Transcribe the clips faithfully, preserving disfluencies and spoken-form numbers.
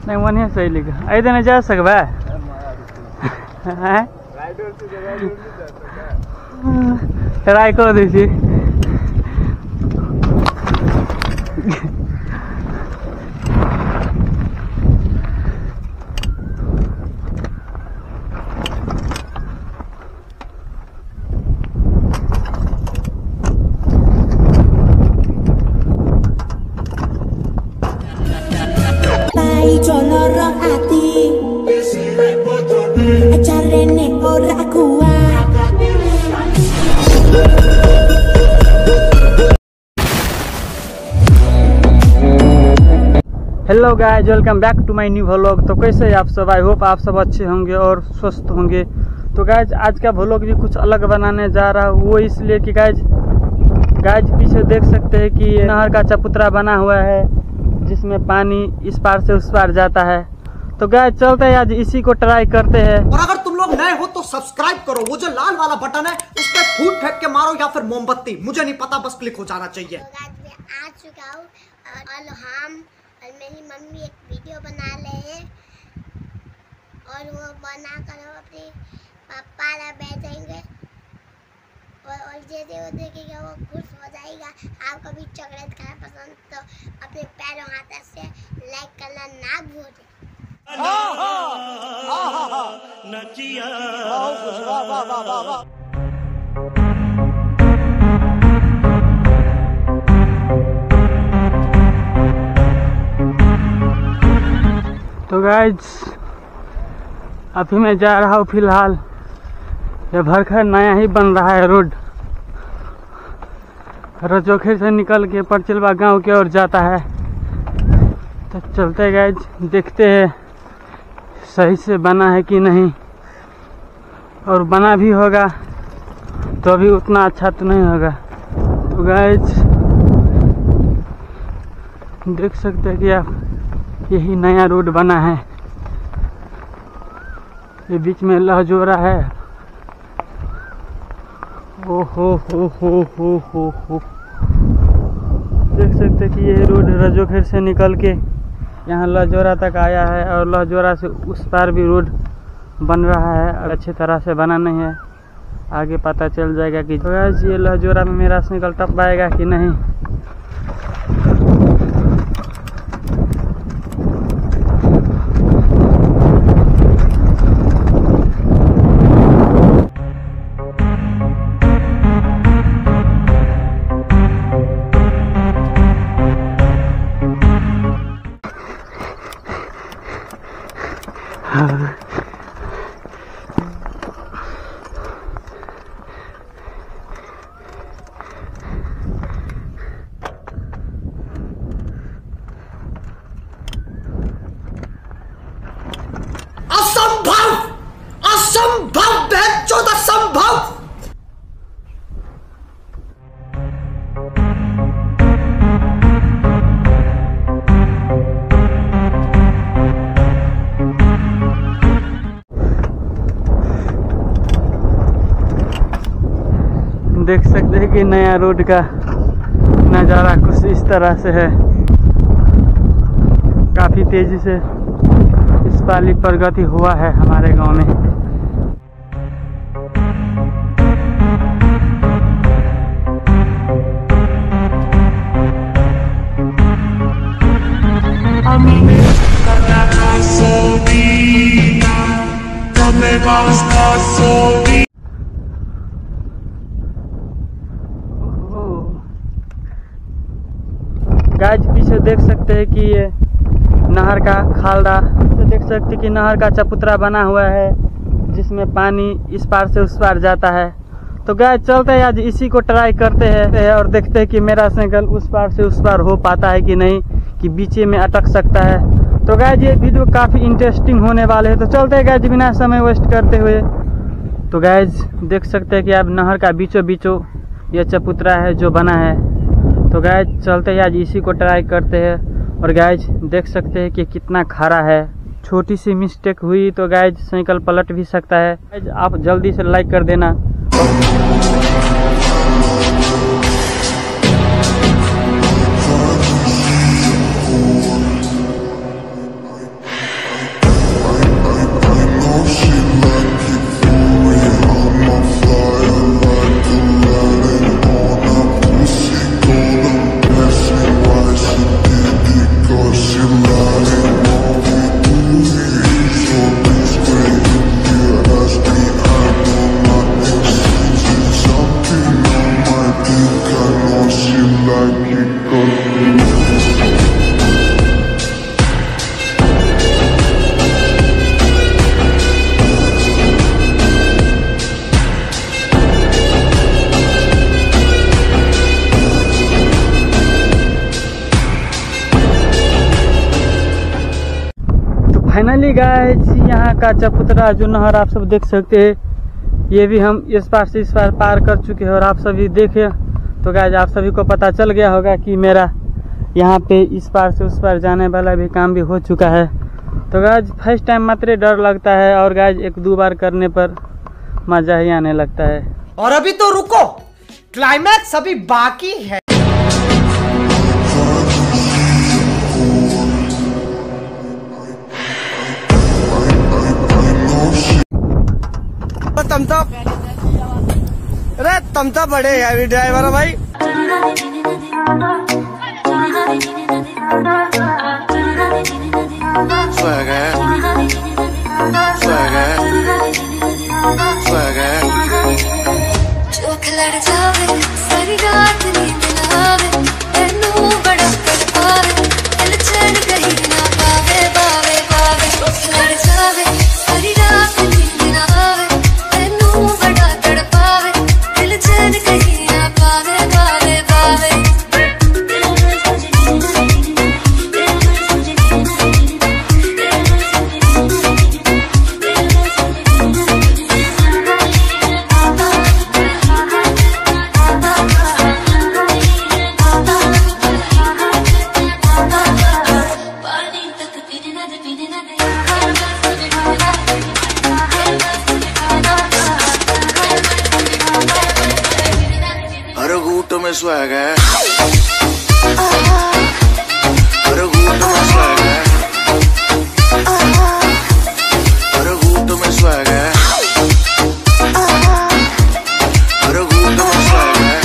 नहीं वहीं सही लिखा आई देने जा सकबा ट्राई कर दी hello guys, welcome back to my new vlog. तो कैसे हैं आप सब? आई होप आप सब अच्छे होंगे और स्वस्थ होंगे। तो गाइस आज का व्लॉग भी कुछ अलग बनाने जा रहा हूँ, वो इसलिए कि गाइस गाइस पीछे देख सकते हैं कि नहर का चबूतरा बना हुआ है जिसमें पानी इस पार से उस पार जाता है। तो गाइस चलते हैं आज इसी को ट्राई करते हैं। और अगर तुम लोग नए हो तो सब्सक्राइब करो, वो जो लाल वाला बटन है उस पर फूट फेंक के मारो या फिर मोमबत्ती, मुझे नहीं पता, बस क्लिक हो जाना चाहिए। तो गाइस मैं आ चुका हूँ और हम और मेरी मम्मी एक वीडियो बना रहे हैं और वो बना कर हम अपने पापा ला भेजेंगे और और जैसे वो देखेगा वो खुश हो जाएगा। आपको भी चॉकलेट खाना पसंद तो अपने पैरों हाथ से लाइक करना ना भूलें। तो गाइज अभी मैं जा रहा हूँ, फिलहाल ये भरखर नया ही बन रहा है रोड, रजोखेर से निकल के परचिलवा गांव की ओर जाता है। तो चलते गाइज देखते हैं सही से बना है कि नहीं, और बना भी होगा तो अभी उतना अच्छा तो नहीं होगा। तो गाइज देख सकते हैं कि आप यही नया रोड बना है, ये बीच में लहजोरा है। ओ हो हो हो हो हो हो देख सकते हैं कि ये रोड रजोखेर से निकल के यहाँ लहजोरा तक आया है और लहजोरा से उस पार भी रोड बन रहा है, अच्छी तरह से बना नहीं है। आगे पता चल जाएगा कि ये लहजोरा में मेरा साइकिल टप पाएगा कि नहीं। असंभव असंभव बेचौद असंभव। देख सकते हैं कि नया रोड का नज़ारा कुछ इस तरह से है। काफ़ी तेज़ी से इस पाली प्रगति हुआ है हमारे गांव में। गाइस पीछे देख सकते हैं कि ये नहर का खालड़ा, तो देख सकते हैं कि नहर का चबूतरा बना हुआ है जिसमें पानी इस पार से उस पार जाता है। तो गाइस चलते हैं आज इसी को ट्राई करते हैं और देखते हैं कि मेरा साइकिल उस पार से उस पार हो पाता है कि नहीं, कि बीचे में अटक सकता है। तो गाइस ये वीडियो काफ़ी इंटरेस्टिंग होने वाले है। तो चलते हैं गाइस बिना समय वेस्ट करते हुए। तो गाइस देख सकते हैं कि अब नहर का बीचों बीचों ये चबूतरा है जो बना है। तो गाइस चलते हैं आज इसी को ट्राई करते हैं। और गाइस देख सकते हैं कि कितना खारा है, छोटी सी मिस्टेक हुई तो गाइस साइकिल पलट भी सकता है। गाइस आप जल्दी से लाइक कर देना। फाइनली गाइस यहाँ का चबूतरा जो नहर आप सब देख सकते हैं, ये भी हम इस पार से इस पार पार कर चुके हैं और आप सभी देखे तो गाइस आप सभी को पता चल गया होगा कि मेरा यहाँ पे इस पार से उस पार जाने वाला भी काम भी हो चुका है। तो गाइस फर्स्ट टाइम मात्र डर लगता है और गाइस एक दो बार करने पर मजा ही आने लगता है। और अभी तो रुको, क्लाइमैक्स अभी बाकी है। तमता अरे तमता बड़े हैवी ड्राइवर है भाई। स्वैग है, स्वैग है, स्वैग है। चोख लड़ जावे सारी रात नींद ना आवे, तेनू बड़ा तड़पावे, दिल चैन कहीं ना पावे पावे पावे। चोख लड़ जावे सारी रात नींद ना आवे, तेनू बड़ा तड़पावे, दिल चैन कहीं ना पावे पावे पावे। हर घूट में स्वैग है, हर घूट में स्वैग है, हर घूट में स्वैग है, हर घूट में स्वैग है,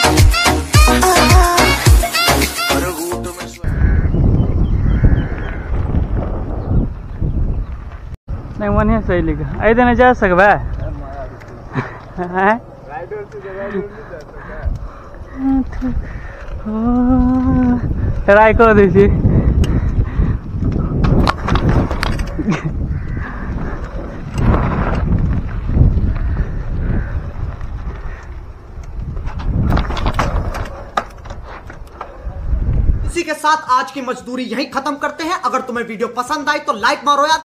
हर घूट में स्वैग। नहीं वहीं सही लिखा ऐसे नहीं जा सकबा हैं? ट्राई कर दीजिए। इसी के साथ आज की मजदूरी यहीं खत्म करते हैं। अगर तुम्हें वीडियो पसंद आई तो लाइक मारो यार।